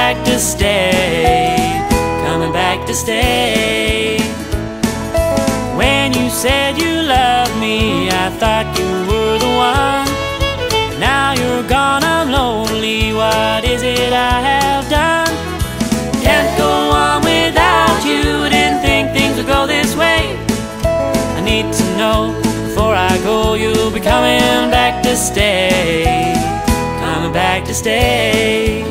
back to stay, coming back to stay. When you said you loved me, I thought you were the one. Now you're gone, I'm lonely. What is it I have done? Can't go on without you. Didn't think things would go this way. I need to know before I go, you'll be coming back to stay, coming back to stay.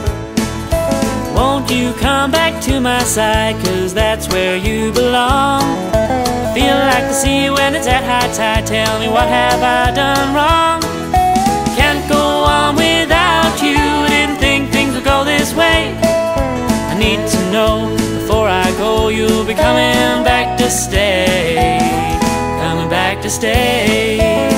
Won't you come back to my side, 'cause that's where you belong. I feel like the sea when it's at high tide. Tell me, what have I done wrong? Can't go on without you. Didn't think things would go this way. I need to know before I go, you'll be coming back to stay, coming back to stay.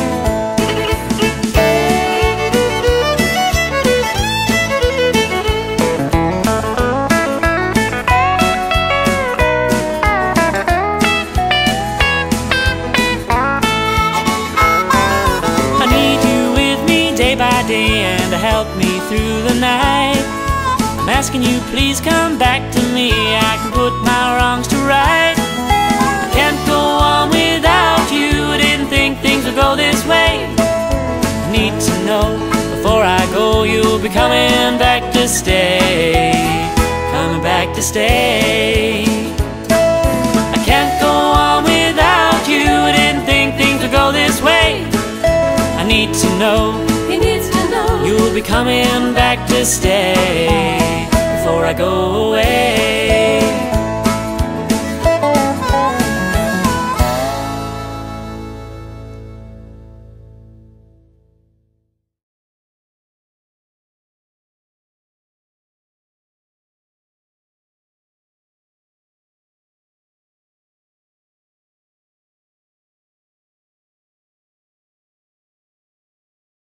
By day and to help me through the night. I'm asking you, please come back to me. I can put my wrongs to right. I can't go on without you. Didn't think things would go this way. I need to know before I go, you'll be coming back to stay, coming back to stay. I can't go on without you. Didn't think things would go this way. I need to know you'll be coming back to stay before I go away.